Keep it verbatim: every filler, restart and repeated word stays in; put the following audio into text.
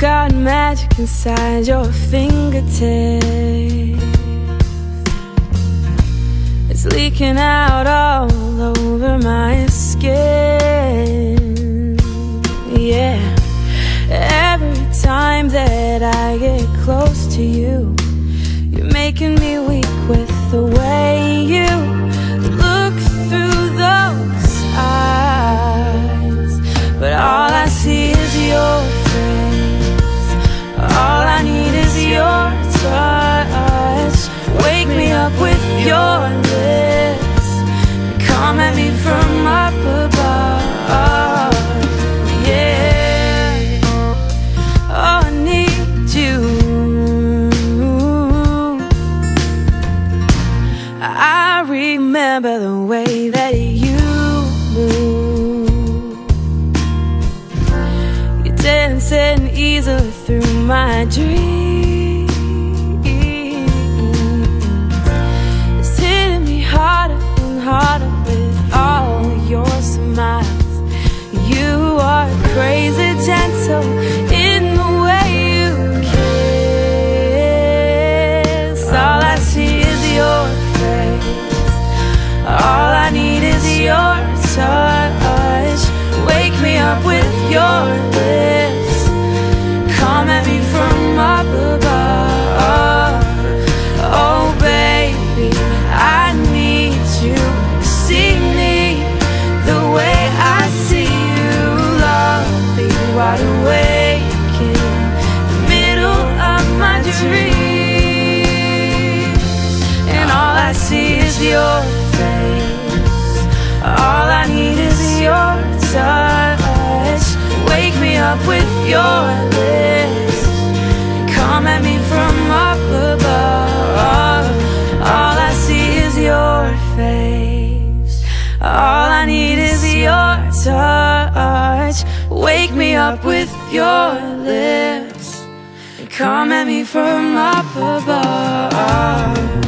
got magic inside your fingertips. It's leaking out all over my skin. Yeah, every time that I get close to you, you're making me weak with the way you look through those eyes. But all I see is your face. All I need is your touch. Wake me up with your lips. Come at me from up above. Yeah, oh, I need you. I remember the way that you move. You're dancing easily through my dreams. It's hitting me harder and harder with all your smiles. You are crazy gentle in the way you kiss. All I see is your face. All I need is your touch. Wake me up with your lips. Come at me from up above. Oh baby, I need you to see me the way I see you. Love me wide awake in the middle of my dreams. And all I see is your face. All I need is your touch. Wake me up with your lips. Come at me from up above. All I see is your face. All I need is your touch. Wake me up with your lips. Come at me from up above.